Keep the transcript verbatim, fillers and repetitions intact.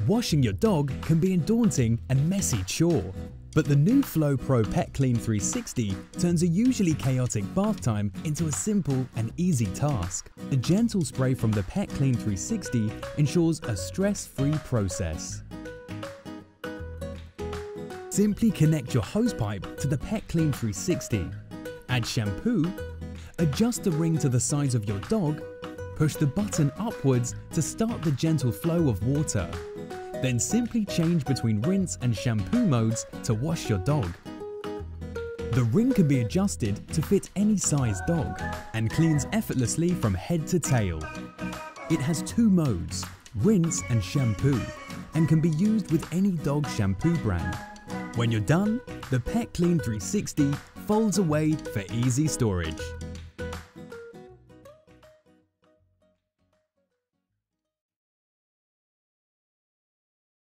Washing your dog can be a daunting and messy chore, but the new Flow Pro Pet Clean three sixty turns a usually chaotic bath time into a simple and easy task. The gentle spray from the Pet Clean three sixty ensures a stress-free process. Simply connect your hosepipe to the Pet Clean three sixty, add shampoo, adjust the ring to the size of your dog, push the button upwards to start the gentle flow of water. Then simply change between rinse and shampoo modes to wash your dog. The ring can be adjusted to fit any size dog and cleans effortlessly from head to tail. It has two modes, rinse and shampoo, and can be used with any dog shampoo brand. When you're done, the Pet Clean three sixty folds away for easy storage.